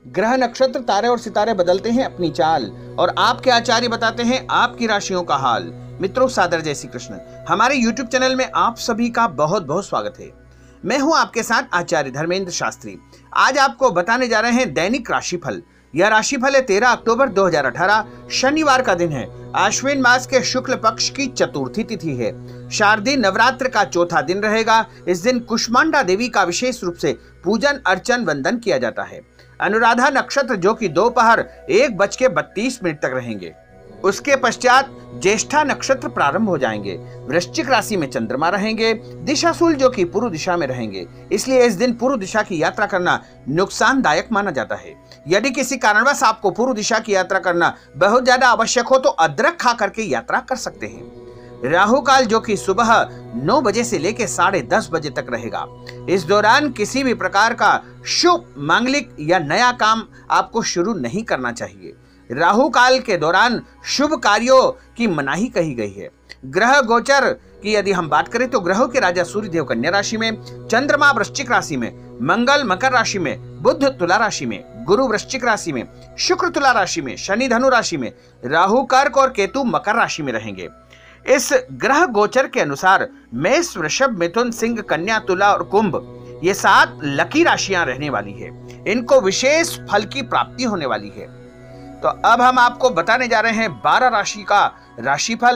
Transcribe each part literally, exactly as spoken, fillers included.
ग्रह नक्षत्र तारे और सितारे बदलते हैं अपनी चाल और आपके आचार्य बताते हैं आपकी राशियों का हाल। मित्रों, सादर जय श्री कृष्ण। हमारे यूट्यूब चैनल में आप सभी का बहुत बहुत स्वागत है। मैं हूं आपके साथ आचार्य धर्मेंद्र शास्त्री। आज आपको बताने जा रहे हैं दैनिक राशिफल। यह राशिफल है तेरह अक्टूबर दो हज़ार अठारह, शनिवार का दिन है। आश्विन मास के शुक्ल पक्ष की चतुर्थी तिथि है। शारदीय नवरात्र का चौथा दिन रहेगा। इस दिन कुष्मांडा देवी का विशेष रूप से पूजन अर्चन वंदन किया जाता है। अनुराधा नक्षत्र जो कि दोपहर एक बज के बत्तीस मिनट तक रहेंगे। उसके पश्चात ज्येष्ठा नक्षत्र प्रारंभ हो जाएंगे। वृश्चिक राशि में चंद्रमा रहेंगे। दिशाशूल जो कि पूर्व दिशा में रहेंगे, इसलिए इस दिन पूर्व दिशा की यात्रा करना नुकसानदायक माना जाता है। यदि किसी कारणवश आपको पूर्व दिशा की यात्रा करना बहुत ज्यादा आवश्यक हो तो अदरक खा करके यात्रा कर सकते हैं। राहु काल जो कि सुबह नौ बजे से लेकर साढ़े दस बजे तक रहेगा। इस दौरान किसी भी प्रकार का शुभ मांगलिक या नया काम आपको शुरू नहीं करना चाहिए। राहु काल के दौरान शुभ कार्यों की मनाही कही गई है। ग्रह गोचर की यदि हम बात करें तो ग्रहों के राजा सूर्यदेव कन्या राशि में, चंद्रमा वृश्चिक राशि में, मंगल मकर राशि में, बुध तुला राशि में, गुरु वृश्चिक राशि में, शुक्र तुला राशि में, शनि धनु राशि में, राहु कर्क और केतु मकर राशि में रहेंगे। इस ग्रह गोचर के अनुसार मेष, वृषभ, मिथुन, सिंह, कन्या, तुला और कुंभ ये सात लकी राशियां रहने वाली है। इनको विशेष फल की प्राप्ति होने वाली है। तो अब हम आपको बताने जा रहे हैं बारह राशि का राशिफल।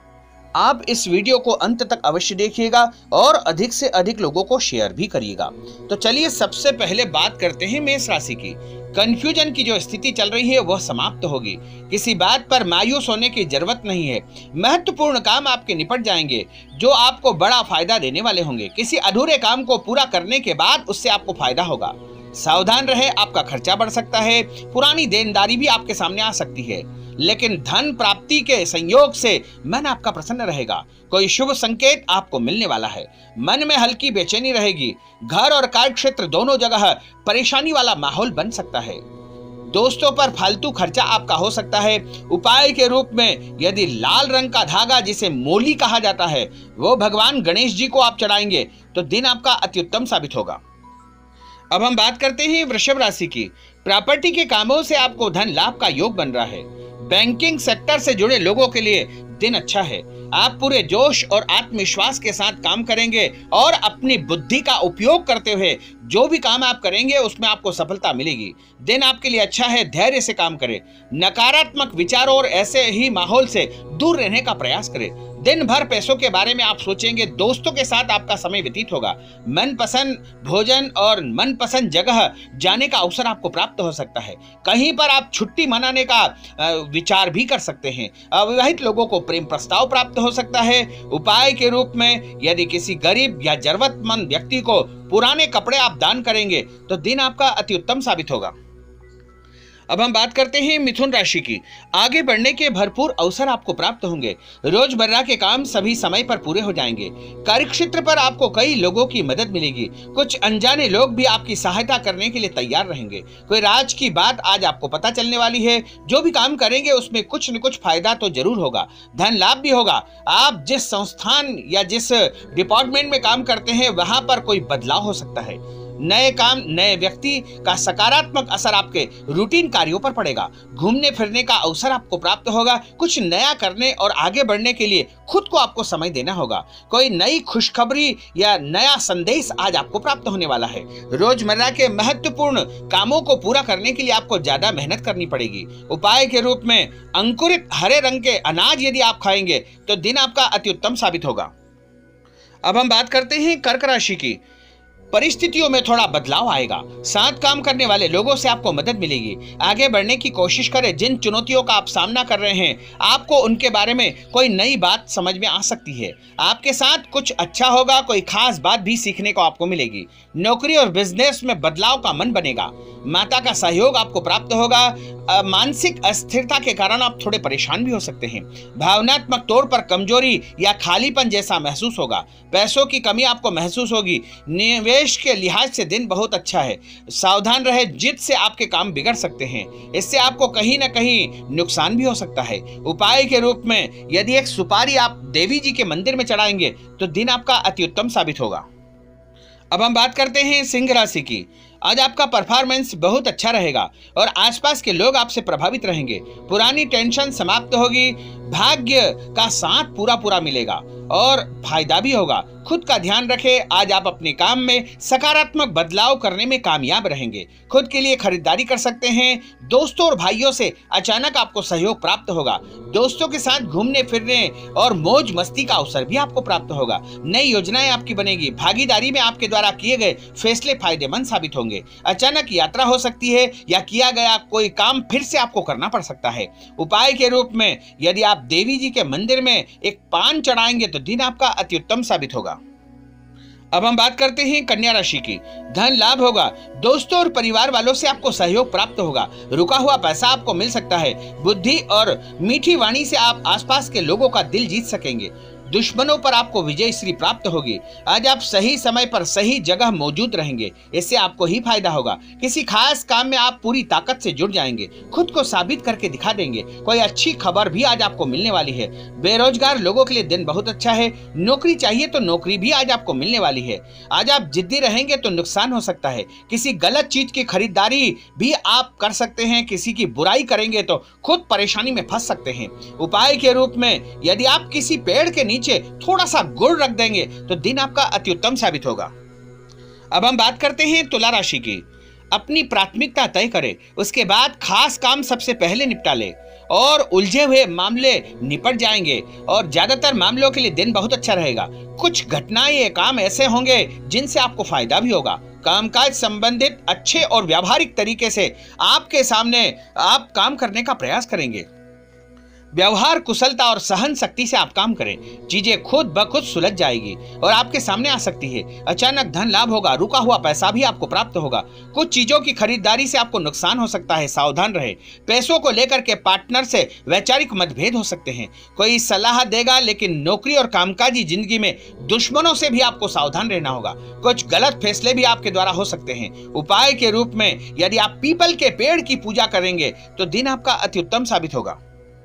आप इस वीडियो को अंत तक अवश्य देखिएगा और अधिक से अधिक लोगों को शेयर भी करिएगा। तो चलिए सबसे पहले बात करते हैं मेष राशि की। कंफ्यूजन की जो स्थिति चल रही है वह समाप्त होगी। किसी बात पर मायूस होने की जरूरत नहीं है। महत्वपूर्ण काम आपके निपट जाएंगे जो आपको बड़ा फायदा देने वाले होंगे। किसी अधूरे काम को पूरा करने के बाद उससे आपको फायदा होगा। सावधान रहे, आपका खर्चा बढ़ सकता है। पुरानी देनदारी भी आपके सामने आ सकती है, लेकिन धन प्राप्ति के संयोग से मन आपका प्रसन्न रहेगा। कोई शुभ संकेत आपको मिलने वाला है। मन में हल्की बेचैनी रहेगी। घर और कार्य क्षेत्र दोनों जगह परेशानी वाला माहौल बन सकता है। दोस्तों पर फालतू खर्चा आपका हो सकता है। उपाय के रूप में यदि लाल रंग का धागा जिसे मोली कहा जाता है वो भगवान गणेश जी को आप चढ़ाएंगे तो दिन आपका अति उत्तम साबित होगा। अब हम बात करते हैं वृषभ राशि की। प्रॉपर्टी के कामों से आपको धन लाभ का योग बन रहा है। बैंकिंग सेक्टर से जुड़े लोगों के लिए दिन अच्छा है। आप पूरे जोश और आत्मविश्वास के साथ काम करेंगे और अपनी बुद्धि का उपयोग करते हुए जो भी काम आप करेंगे उसमें आपको सफलता मिलेगी। दिन आपके लिए अच्छा है, धैर्य से काम करें। नकारात्मक विचारों और ऐसे ही माहौल से दूर रहने का प्रयास करें। दिन भर पैसों के बारे में आप सोचेंगे। दोस्तों के साथ आपका समय व्यतीत होगा। मनपसंद भोजन और मनपसंद जगह जाने का अवसर आपको प्राप्त हो सकता है। कहीं पर आप छुट्टी मनाने का विचार भी कर सकते हैं। अविवाहित लोगों को प्रेम प्रस्ताव प्राप्त हो सकता है। उपाय के रूप में यदि किसी गरीब या जरूरतमंद व्यक्ति को पुराने कपड़े आप दान करेंगे तो दिन आपका अति उत्तम साबित होगा। अब हम बात करते हैं मिथुन राशि की। आगे बढ़ने के भरपूर अवसर आपको प्राप्त होंगे। रोजमर्रा के काम सभी समय पर पूरे हो जाएंगे। कार्यक्षेत्र पर आपको कई लोगों की मदद मिलेगी। कुछ अनजाने लोग भी आपकी सहायता करने के लिए तैयार रहेंगे। कोई राज की बात आज आपको पता चलने वाली है। जो भी काम करेंगे उसमें कुछ न कुछ फायदा तो जरूर होगा। धन लाभ भी होगा। आप जिस संस्थान या जिस डिपार्टमेंट में काम करते हैं वहां पर कोई बदलाव हो सकता है। नए काम, नए व्यक्ति का सकारात्मक असर आपके रूटीन कार्यों पर पड़ेगा। घूमने फिरने का अवसर आपको प्राप्त होगा। कुछ नया करने और आगे बढ़ने के लिए खुद को आपको समय देना होगा। कोई नई खुशखबरी या नया संदेश आज आपको प्राप्त होने वाला है। रोजमर्रा के महत्वपूर्ण कामों को पूरा करने के लिए आपको ज्यादा मेहनत करनी पड़ेगी। उपाय के रूप में अंकुरित हरे रंग के अनाज यदि आप खाएंगे तो दिन आपका अति उत्तम साबित होगा। अब हम बात करते हैं कर्क राशि की। परिस्थितियों में थोड़ा बदलाव आएगा। साथ काम करने वाले लोगों से आपको मदद मिलेगी। आगे बढ़ने की कोशिश करें। जिन चुनौतियों का आप सामना कर रहे हैं आपको उनके बारे में कोई नई बात समझ में आ सकती है। आपके साथ कुछ अच्छा होगा। कोई खास बात भी सीखने को आपको मिलेगी। नौकरी और बिजनेस में बदलाव का मन बनेगा। माता का सहयोग आपको प्राप्त होगा। मानसिक अस्थिरता के कारण आप थोड़े परेशान भी हो सकते हैं। भावनात्मक तौर पर कमजोरी या खालीपन जैसा महसूस होगा। पैसों की कमी आपको महसूस होगी। निवेश के लिहाज से दिन बहुत अच्छा है। सावधान रहे, जिद से आपके काम बिगड़ सकते हैं। इससे आपको कहीं ना कहीं नुकसान भी हो सकता है। उपाय के रूप में यदि एक सुपारी आप देवी जी के मंदिर में चढ़ाएंगे तो दिन आपका अति उत्तम साबित होगा। अब हम बात करते हैं सिंह राशि की। आज आपका परफॉर्मेंस बहुत अच्छा रहेगा और आसपास के लोग आपसे प्रभावित रहेंगे। पुरानी टेंशन समाप्त होगी, भाग्य का साथ पूरा पूरा मिलेगा और फायदा भी होगा। खुद का ध्यान रखें। आज आप अपने काम में सकारात्मक बदलाव करने में कामयाब रहेंगे। खुद के लिए खरीदारी कर सकते हैं। दोस्तों और भाइयों से अचानक आपको सहयोग प्राप्त होगा। दोस्तों के साथ घूमने फिरने और मौज मस्ती का अवसर भी आपको प्राप्त होगा। नई योजनाएं आपकी बनेगी। भागीदारी में आपके द्वारा किए गए फैसले फायदेमंद साबित होंगे। अचानक यात्रा हो सकती है या किया गया कोई काम फिर से आपको करना पड़ सकता है। उपाय के रूप में यदि आप देवी जी के मंदिर में एक पान चढ़ाएंगे तो दिन आपका अति उत्तम साबित होगा। अब हम बात करते हैं कन्या राशि की। धन लाभ होगा। दोस्तों और परिवार वालों से आपको सहयोग प्राप्त होगा। रुका हुआ पैसा आपको मिल सकता है। बुद्धि और मीठी वाणी से आप आसपास के लोगों का दिल जीत सकेंगे। दुश्मनों पर आपको विजय श्री प्राप्त होगी। आज आप सही समय पर सही जगह मौजूद रहेंगे। इससे आपको ही फायदा होगा। किसी खास काम में आप पूरी ताकत से जुड़ जाएंगे। खुद को साबित करके दिखा देंगे। कोई अच्छी खबर भी आज आपको मिलने वाली है। बेरोजगार लोगों के लिए दिन बहुत अच्छा है। नौकरी चाहिए तो नौकरी भी आज आपको मिलने वाली है। आज आप जिद्दी रहेंगे तो नुकसान हो सकता है। किसी गलत चीज की खरीदारी भी आप कर सकते हैं। किसी की बुराई करेंगे तो खुद परेशानी में फंस सकते हैं। उपाय के रूप में यदि आप किसी पेड़ के नीचे थोड़ा सा गुड़ रख देंगे तो दिन आपका अति उत्तम साबित होगा। अब हम बात करते हैं तुला राशि की। अपनी प्राथमिकता तय करें, उसके बाद खास काम सबसे पहले निपटा ले और उलझे हुए मामले निपट जाएंगे और ज्यादातर मामलों के लिए दिन बहुत अच्छा रहेगा। कुछ घटनाएं या काम ऐसे होंगे जिनसे आपको फायदा भी होगा। कामकाज संबंधित अच्छे और व्यावहारिक तरीके से आपके सामने आप काम करने का प्रयास करेंगे। व्यवहार कुशलता और सहन शक्ति से आप काम करें। चीजें खुद ब खुद सुलझ जाएगी और आपके सामने आ सकती है। अचानक धन लाभ होगा। रुका हुआ पैसा भी आपको प्राप्त होगा। कुछ चीजों की खरीदारी से आपको नुकसान हो सकता है, सावधान रहे। पैसों को लेकर के पार्टनर से वैचारिक मतभेद हो सकते हैं। कोई सलाह देगा, लेकिन नौकरी और कामकाजी जिंदगी में दुश्मनों से भी आपको सावधान रहना होगा। कुछ गलत फैसले भी आपके द्वारा हो सकते हैं। उपाय के रूप में यदि आप पीपल के पेड़ की पूजा करेंगे तो दिन आपका अति उत्तम साबित होगा।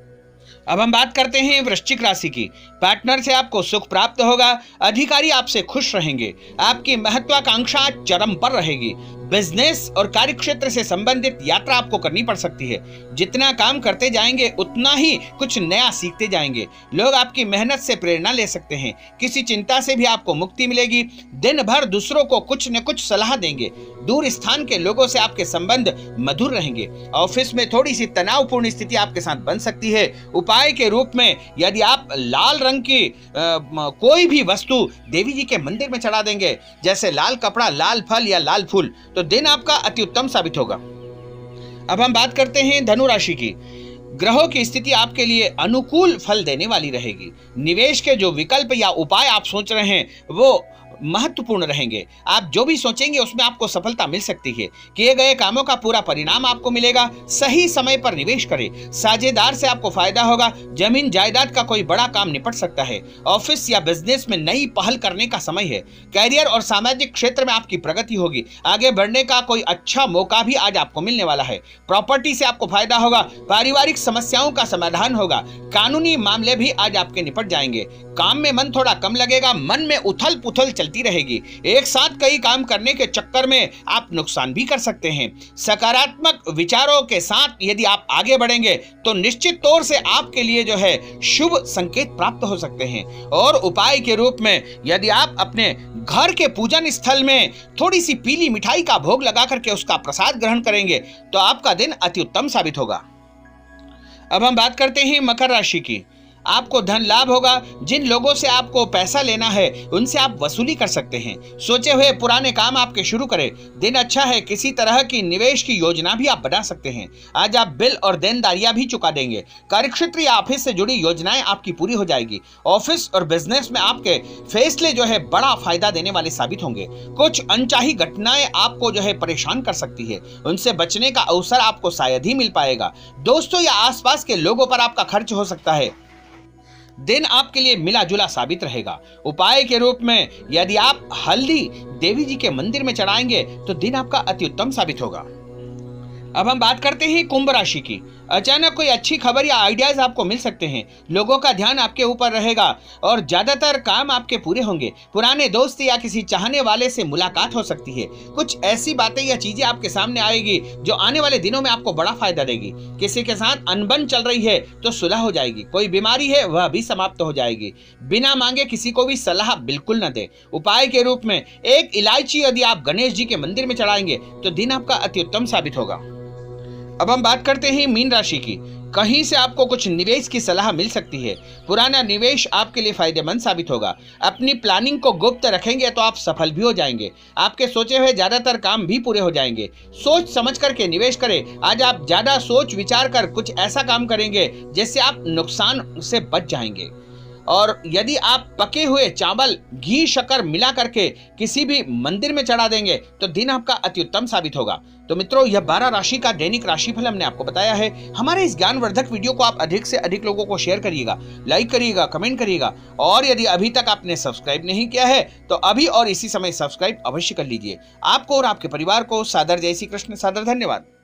अब हम बात करते हैं वृश्चिक राशि की। पार्टनर से आपको सुख प्राप्त होगा। अधिकारी आपसे खुश रहेंगे। आपकी महत्वाकांक्षा चरम पर रहेगी। बिजनेस और कार्य क्षेत्र से संबंधित यात्रा आपको करनी पड़ सकती है। जितना काम करते जाएंगे उतना ही कुछ नया सीखते जाएंगे। लोग आपकी मेहनत से प्रेरणा ले सकते हैं। किसी चिंता से भी आपको मुक्ति मिलेगी। दिन भर दूसरों को कुछ न कुछ सलाह देंगे। दूर स्थान के लोगों से आपके संबंध मधुर रहेंगे। ऑफिस में थोड़ी सी तनावपूर्ण स्थिति आपके साथ बन सकती है। उपाय के रूप में यदि आप लाल रंग की आ, कोई भी वस्तु देवी जी के मंदिर में चढ़ा देंगे, जैसे लाल कपड़ा, लाल फल या लाल फूल, तो दिन आपका अति उत्तम साबित होगा। अब हम बात करते हैं धनु राशि की। ग्रहों की स्थिति आपके लिए अनुकूल फल देने वाली रहेगी। निवेश के जो विकल्प या उपाय आप सोच रहे हैं वो महत्वपूर्ण रहेंगे। आप जो भी सोचेंगे उसमें आपको सफलता मिल सकती है। किए गए कामों का पूरा परिणाम आपको मिलेगा। सही समय पर निवेश करें। साझेदार से आपको फायदा होगा। जमीन जायदाद का कोई बड़ा काम निपट सकता है। ऑफिस या बिजनेस में नई पहल करने का समय है। कैरियर और सामाजिक क्षेत्र में आपकी प्रगति होगी। आगे बढ़ने का कोई अच्छा मौका भी आज आपको मिलने वाला है। प्रॉपर्टी से आपको फायदा होगा। पारिवारिक समस्याओं का समाधान होगा। कानूनी मामले भी आज आपके निपट जाएंगे। काम में मन थोड़ा कम लगेगा। मन में उथल पुथल चलती रहेगी। एक साथ कई काम करने के चक्कर में आप नुकसान भी कर सकते हैं। सकारात्मक विचारों के साथ यदि आप आगे बढ़ेंगे तो निश्चित तौर से आपके लिए जो है शुभ संकेत प्राप्त हो सकते हैं। और उपाय के रूप में यदि आप अपने घर के पूजन स्थल में थोड़ी सी पीली मिठाई का भोग लगा करके उसका प्रसाद ग्रहण करेंगे तो आपका दिन अति उत्तम साबित होगा। अब हम बात करते हैं मकर राशि की। आपको धन लाभ होगा। जिन लोगों से आपको पैसा लेना है उनसे आप वसूली कर सकते हैं। सोचे हुए पुराने काम आपके शुरू करें। दिन अच्छा है। किसी तरह की निवेश की योजना भी आप बना सकते हैं। आज आप बिल और देनदारियां भी चुका देंगे। कार्यक्षेत्र या ऑफिस से जुड़ी योजनाएं आपकी पूरी हो जाएगी। ऑफिस और बिजनेस में आपके फैसले जो है बड़ा फायदा देने वाले साबित होंगे। कुछ अनचाही घटनाएं आपको जो है परेशान कर सकती है। उनसे बचने का अवसर आपको शायद ही मिल पाएगा। दोस्तों या आसपास के लोगों पर आपका खर्च हो सकता है। दिन आपके लिए मिला जुला साबित रहेगा। उपाय के रूप में यदि आप हल्दी देवी जी के मंदिर में चढ़ाएंगे तो दिन आपका अति उत्तम साबित होगा। अब हम बात करते हैं कुंभ राशि की। अचानक कोई अच्छी खबर या आइडियाज आपको मिल सकते हैं। लोगों का ध्यान आपके ऊपर रहेगा और ज्यादातर काम आपके पूरे होंगे। पुराने दोस्त या किसी चाहने वाले से मुलाकात हो सकती है। कुछ ऐसी बातें या चीजें आपके सामने आएगी जो आने वाले दिनों में आपको बड़ा फायदा देगी। किसी के साथ अनबन चल रही है तो सुलह हो जाएगी। कोई बीमारी है वह भी समाप्त हो जाएगी। बिना मांगे किसी को भी सलाह बिल्कुल न दे। उपाय के रूप में एक इलायची यदि आप गणेश जी के मंदिर में चढ़ाएंगे तो दिन आपका अति उत्तम साबित होगा। अब हम बात करते हैं मीन राशि की। कहीं से आपको कुछ निवेश की सलाह मिल सकती है। पुराना निवेश आपके लिए फायदेमंद साबित होगा। अपनी प्लानिंग को गुप्त रखेंगे तो आप सफल भी हो जाएंगे। आपके सोचे हुए ज्यादातर काम भी पूरे हो जाएंगे। सोच समझ करके निवेश करें। आज आप ज्यादा सोच विचार कर कुछ ऐसा काम करेंगे जिससे आप नुकसान से बच जाएंगे। और यदि आप पके हुए चावल घी शक्कर मिला करके किसी भी मंदिर में चढ़ा देंगे तो दिन आपका अति उत्तम साबित होगा। तो मित्रों, यह बारह राशि का दैनिक राशिफल हमने आपको बताया है। हमारे इस ज्ञानवर्धक वीडियो को आप अधिक से अधिक लोगों को शेयर करिएगा, लाइक करिएगा, कमेंट करिएगा। और यदि अभी तक आपने सब्सक्राइब नहीं किया है तो अभी और इसी समय सब्सक्राइब अवश्य कर लीजिए। आपको और आपके परिवार को सादर जय श्री कृष्ण, सादर धन्यवाद।